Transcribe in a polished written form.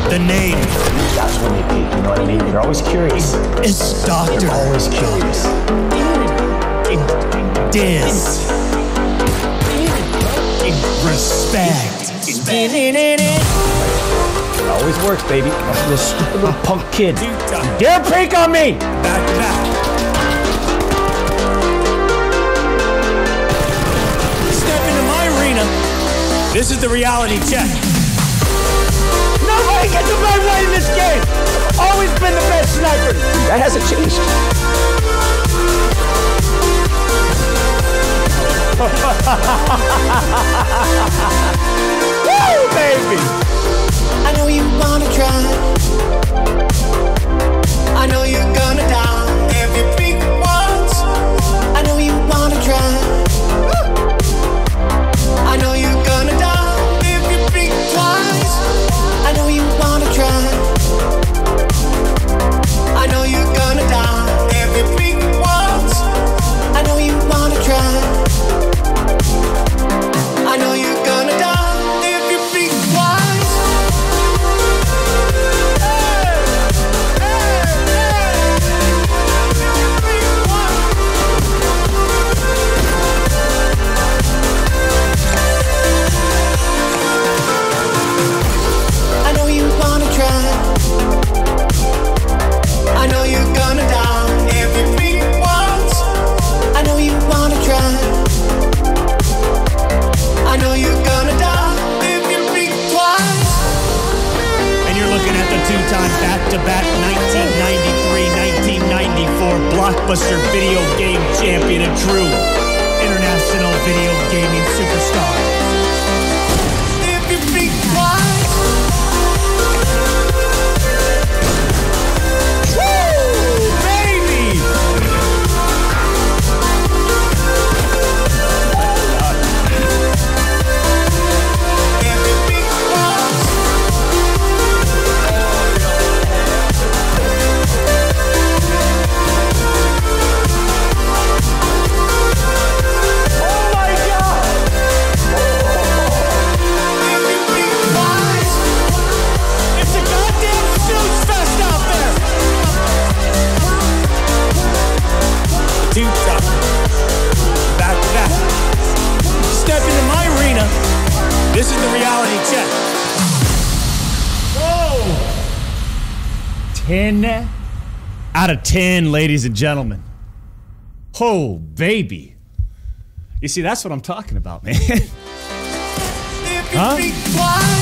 The name. That's when they peek, you know what I mean? They're always curious. It's Doctor. They're always curious. DrDisrespect. It always works, baby. That's a little stupid little punk kid. You dare peek on me! Back to back. Step into my arena. This is the reality check. Nobody gets a red light in this game! Always been the best sniper! That hasn't changed. Woo, baby! I know you wanna try. I know you're gonna die if you peek once. I know you wanna try. I know you're gonna die if you peek twice. I know you wanna try. I know you're gonna die if you peek once. I know you wanna try. I know you're gonna die if you peek twice. I know you wanna try. I know you're gonna die if you peek once. I know you wanna try. I know you're gonna die if you peek twice. And you're looking at the two-time back-to-back 1993-1994 blockbuster video game champion and true international video gaming superstar. If you peek twice. Woo, baby! If you peek twice. Oh my God! If you peek twice. It's a goddamn snooze fest out there! Two-time back-to-back. Step into my arena. This is the reality check. Whoa! 10 out of 10, ladies and gentlemen. Oh, baby. You see, that's what I'm talking about, man. If you Huh? peek twice.